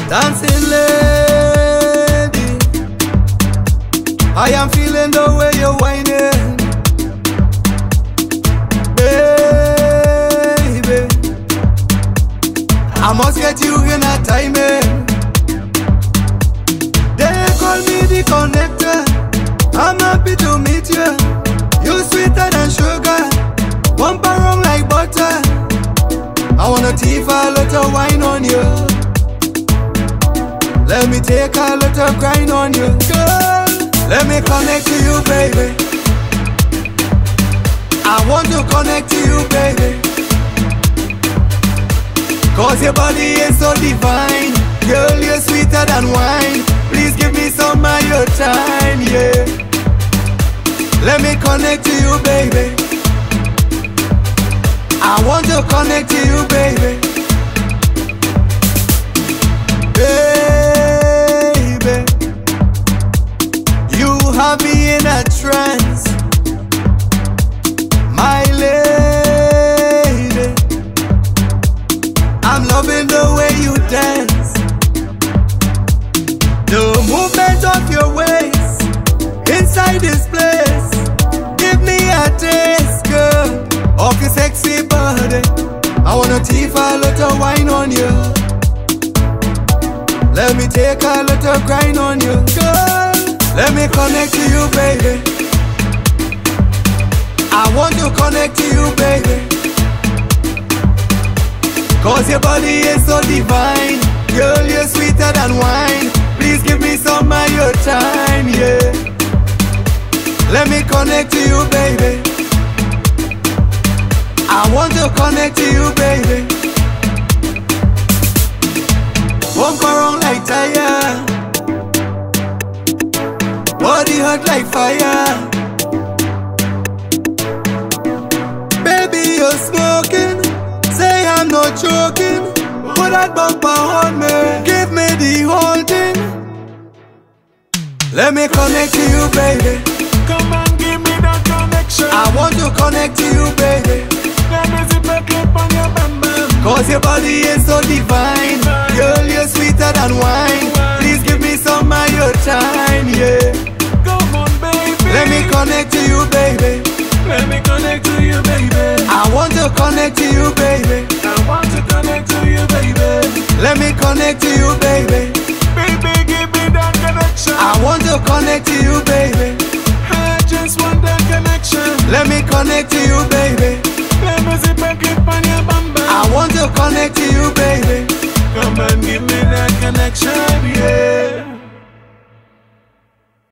Dancing lady, I am feeling the way you're whining, baby. I must get you in a timing. They call me the connector. I'm happy to meet you. You sweeter than sugar, bumper wrong like butter. I wanna teeth a lot of wine on you. Let me take a lot of grind on you, girl. Let me connect to you, baby. I want to connect to you, baby. Cause your body is so divine. Girl, you're sweeter than wine. Please give me some of your time, yeah. Let me connect to you, baby. I want to connect to you, baby. Baby, you have me in a trance, my lady. I'm loving the way you dance, the movement of your waist inside this place. Give me a taste, girl, of your sexy body. I wanna teeth a lot of wine on you. Let me take a lot of grind on you, girl. Let me connect to you, baby. I want to connect to you, baby. Cause your body is so divine. Girl, you're sweeter than wine. Please give me some of your time, yeah. Let me connect to you, baby. I want to connect to you, baby. Bump around like tire, body hot like fire. Baby, you're smoking, say I'm not joking. Put that bumper on me, give me the whole thing. Let me connect to you, baby. Come and give me that connection. I want to connect to you, baby. Let me zip a clip on your bam bam. Cause your body is so divine. Girl, you're sweeter than wine. Please give me some of your time, yeah. Come on, baby. Let me connect to you, baby. Let me connect to you, baby. I want to connect to you, baby. I want to connect to you, baby. Let me connect to you, baby. Baby, give me that connection. I want to connect to you, baby. I just want that connection. Let me connect to you, baby. Let me zip a clip on your bam bam. I want to connect to you, baby. Come and give me that connection.